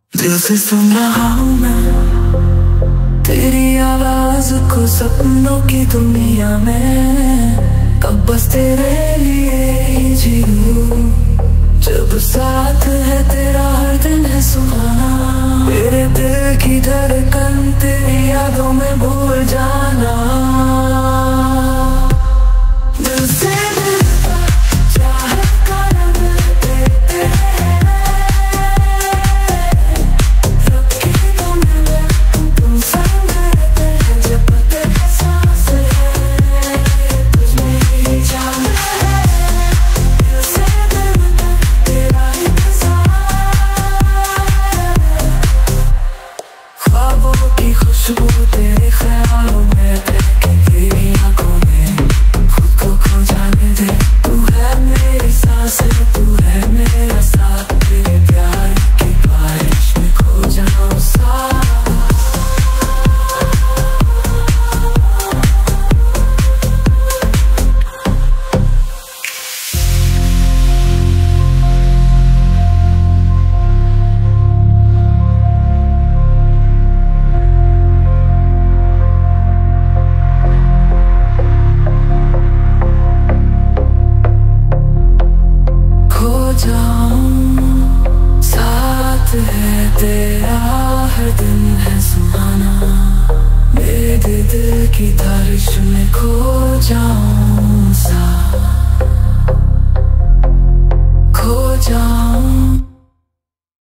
दिल से सुन रहा हूँ मैं तेरी आवाज को सपनों की दुनिया में। अब बस तेरे लिए ही जीऊं, जब साथ है तेरा हर दिन है सुहाना। तेरे दिल की धड़कन तेरी यादों में भूल जाना। दिल से दिल तक चाहत का रंग देते हैं, रब की तुम मिले तुम संग रहते हैं। जब तेरे सांस है तुझ में ही जान है। दिल से दिल तक तेरा इंतजार, ख्वाबों की खुशबू तेरे ख्यालों में बहके तेरी आंखों में खुद को खो जाने दे। तू है मेरी सांसें, तू है मेरा साथ, तेरे प्यार की बारिश में खो जाऊं साथ। साथ है तेरा हर दिन है सुहाना। मेरे दिल की बारिश में खो जाऊं।